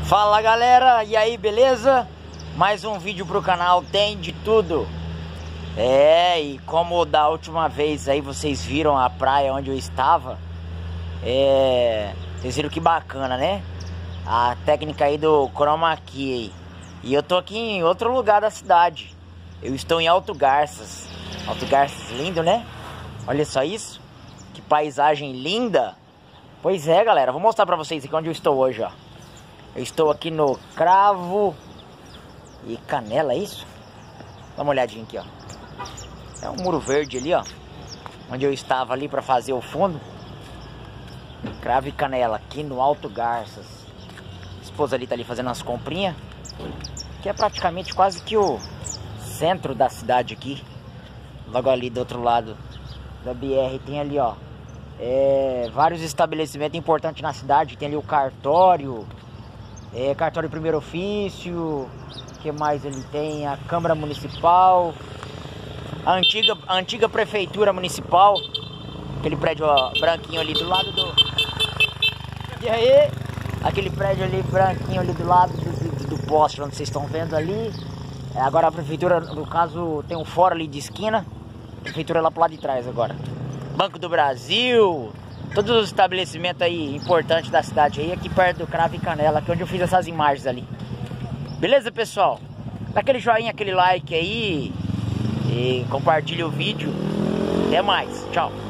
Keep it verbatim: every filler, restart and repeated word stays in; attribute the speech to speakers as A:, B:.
A: Fala galera, e aí, beleza? Mais um vídeo pro canal, tem de tudo. É, e como da última vez aí vocês viram a praia onde eu estava, é, vocês viram que bacana, né? A técnica aí do Chroma Key. E eu tô aqui em outro lugar da cidade. Eu estou em Alto Garças. Alto Garças, lindo, né? Olha só isso. Que paisagem linda. Pois é, galera, vou mostrar pra vocês aqui onde eu estou hoje, ó. Eu estou aqui no Cravo e Canela, é isso? Dá uma olhadinha aqui, ó. É um muro verde ali, ó. Onde eu estava ali pra fazer o fundo. Cravo e Canela, aqui no Alto Garças. A esposa ali tá ali fazendo as comprinhas. Que é praticamente quase que o centro da cidade aqui. Logo ali do outro lado da B R tem ali, ó. É, vários estabelecimentos importantes na cidade. Tem ali o cartório. É, cartório de primeiro ofício. O que mais ele tem? A Câmara Municipal. A antiga, a antiga Prefeitura Municipal. Aquele prédio, ó, branquinho ali do lado do... E aí? Aquele prédio ali branquinho ali do lado do, do, do poste, onde vocês estão vendo ali. É, agora a Prefeitura, no caso, tem um fórum ali de esquina. A Prefeitura lá pro lado de trás agora. Banco do Brasil. Todos os estabelecimentos aí importantes da cidade aí, aqui perto do Cravo e Canela, que é onde eu fiz essas imagens ali. Beleza, pessoal? Dá aquele joinha, aquele like aí e compartilha o vídeo. Até mais, tchau.